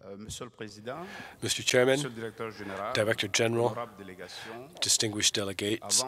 Mr. Chairman, Director General, distinguished delegates,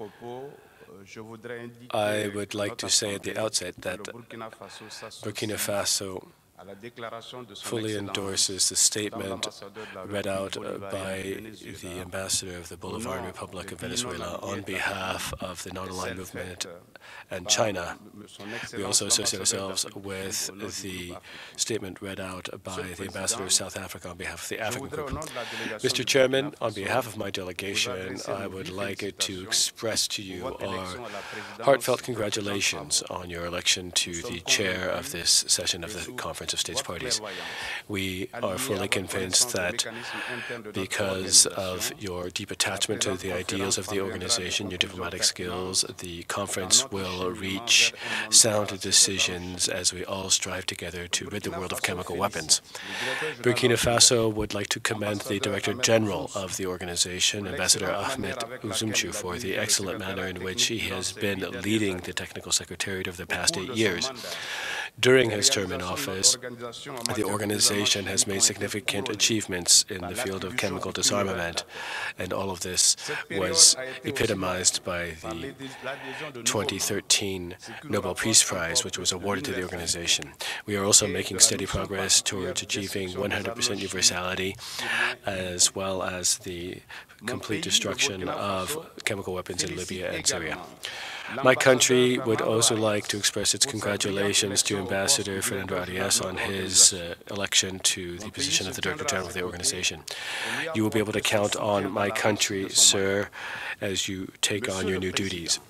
I would like to say at the outset that Burkina Faso fully endorses the statement read out by the Ambassador of the Bolivarian Republic of Venezuela on behalf of the non-aligned movement and China. We also associate ourselves with the statement read out by the Ambassador of South Africa on behalf of the African Group. Mr. Chairman, on behalf of my delegation, I would like to express to you our heartfelt congratulations on your election to the chair of this session of the Conference of States Parties. We are fully convinced that because of your deep attachment to the ideals of the organization, your diplomatic skills, the conference will reach sound decisions as we all strive together to rid the world of chemical weapons. Burkina Faso would like to commend the Director General of the organization, Ambassador Ahmed Uzumchu, for the excellent manner in which he has been leading the Technical Secretariat over the past 8 years. During his term in office, the organization has made significant achievements in the field of chemical disarmament, and all of this was epitomized by the 2013 Nobel Peace Prize, which was awarded to the organization. We are also making steady progress towards achieving 100% universality, as well as the complete destruction of chemical weapons in Libya and Syria. My country would also like to express its congratulations to Ambassador Fernando Arias on his election to the position of the Director General of the organization. You will be able to count on my country, sir, as you take on your new duties.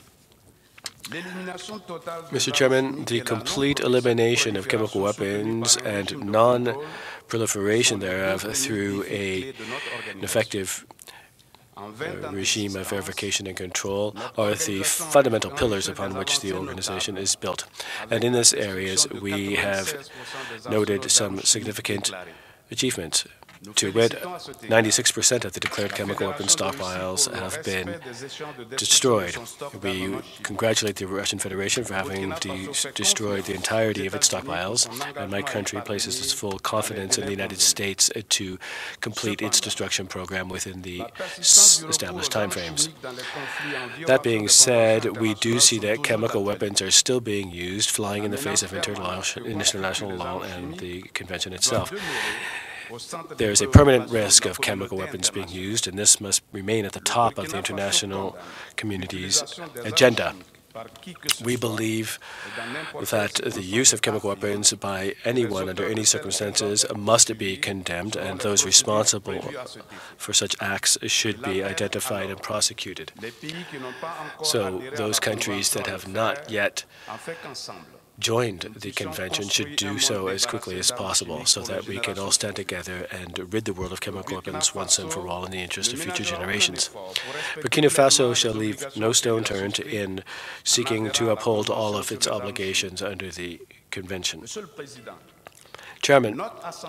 Mr. Chairman, the complete elimination of chemical weapons and non-proliferation thereof through an effective regime of verification and control are the fundamental pillars upon which the organization is built. And in these areas, we have noted some significant achievements. To wit, 96% of the declared chemical weapon stockpiles have been destroyed. We congratulate the Russian Federation for having destroyed the entirety of its stockpiles, and my country places its full confidence in the United States to complete its destruction program within the established timeframes. That being said, we do see that chemical weapons are still being used, flying in the face of international law and the convention itself. There is a permanent risk of chemical weapons being used, and this must remain at the top of the international community's agenda. We believe that the use of chemical weapons by anyone under any circumstances must be condemned, and those responsible for such acts should be identified and prosecuted. So those countries that have not yet joined the convention should do so as quickly as possible so that we can all stand together and rid the world of chemical weapons once and for all in the interest of future generations. Burkina Faso shall leave no stone turned in seeking to uphold all of its obligations under the convention. Chairman,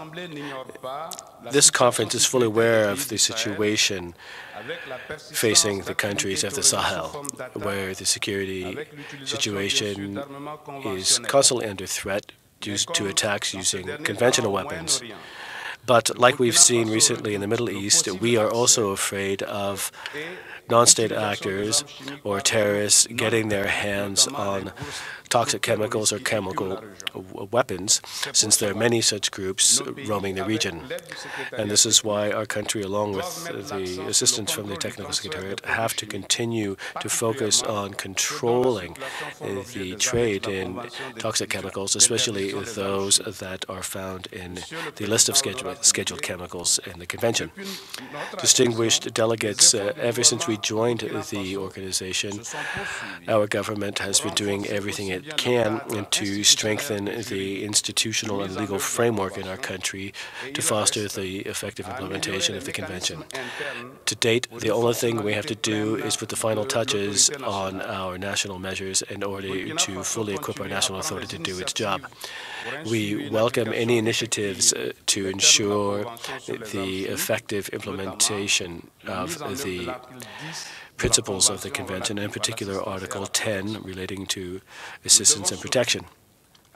this conference is fully aware of the situation facing the countries of the Sahel, where the security situation is constantly under threat due to attacks using conventional weapons. But like we've seen recently in the Middle East, we are also afraid of non-state actors or terrorists getting their hands on toxic chemicals or chemical weapons, since there are many such groups roaming the region. And this is why our country, along with the assistance from the Technical Secretariat, have to continue to focus on controlling the trade in toxic chemicals, especially those that are found in the list of scheduled chemicals in the convention. Distinguished delegates, ever since we joined the organization, our government has been doing everything it can to strengthen the institutional and legal framework in our country to foster the effective implementation of the convention. To date, the only thing we have to do is put the final touches on our national measures in order to fully equip our national authority to do its job. We welcome any initiatives to ensure the effective implementation of the principles of the convention, in particular Article 10 relating to assistance and protection.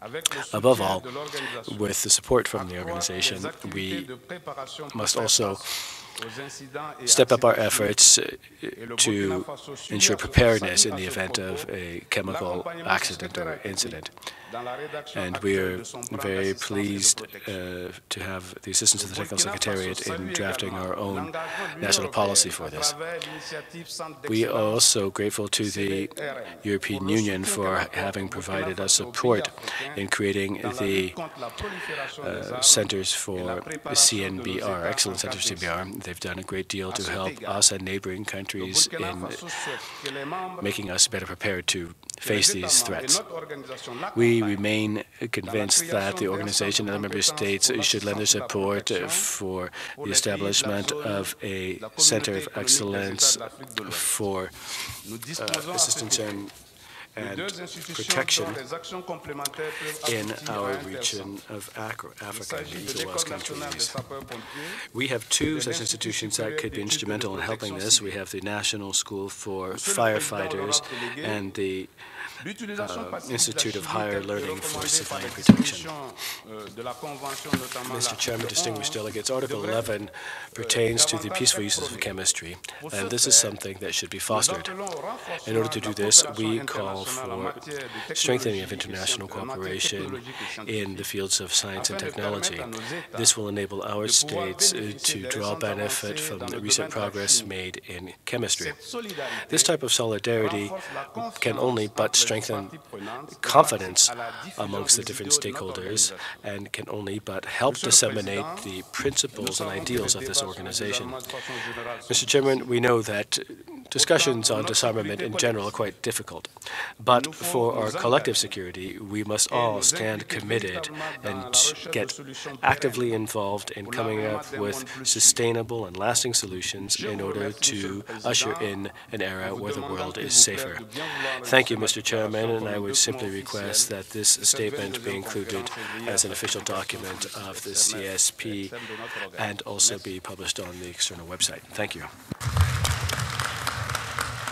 Above all, with the support from the organization, we must also step up our efforts to ensure preparedness in the event of a chemical accident or incident. And we are very pleased to have the assistance of the Technical Secretariat in drafting our own national policy for this. We are also grateful to the European Union for having provided us support in creating the centers for CNBR, Excellent Centers for CNBR. They've done a great deal to help us and neighboring countries in making us better prepared to face these threats. We remain convinced that the organization and the member states should lend their support for the establishment of a center of excellence for assistance and protection in our region of Africa and the ECOWAS countries. We have two such institutions that could be instrumental in helping this. We have the National School for Firefighters and the Institute of Higher Learning for Civilian Protection. Mr. Chairman, distinguished delegates, Article 11 pertains to the peaceful uses of chemistry, and this is something that should be fostered. In order to do this, we call for strengthening of international cooperation in the fields of science and technology. This will enable our states to draw benefit from the recent progress made in chemistry. This type of solidarity can only but strengthen confidence amongst the different stakeholders and can only but help disseminate the principles and ideals of this organization. Mr. Chairman, we know that discussions on disarmament in general are quite difficult, but for our collective security, we must all stand committed and get actively involved in coming up with sustainable and lasting solutions in order to usher in an era where the world is safer. Thank you, Mr. Chairman, and I would simply request that this statement be included as an official document of the CSP and also be published on the external website. Thank you.